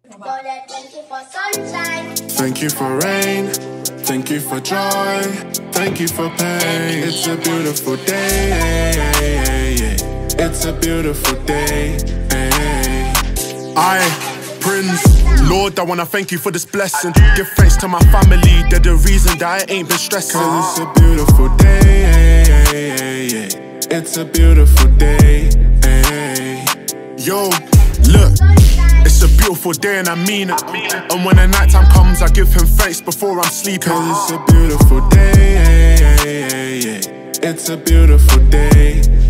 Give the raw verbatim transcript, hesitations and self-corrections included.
Thank you for sunshine. Thank you for rain. Thank you for joy. Thank you for pain. It's a beautiful day. It's a beautiful day. I, Prince, Lord, I wanna thank you for this blessing. Give thanks to my family, they're the reason that I ain't been stressing. Cause it's a beautiful day. It's a beautiful day. Yo, look, it's a beautiful day and I mean it. And when the night time comes, I give him thanks before I'm sleeping. Cause it's a beautiful day. It's a beautiful day.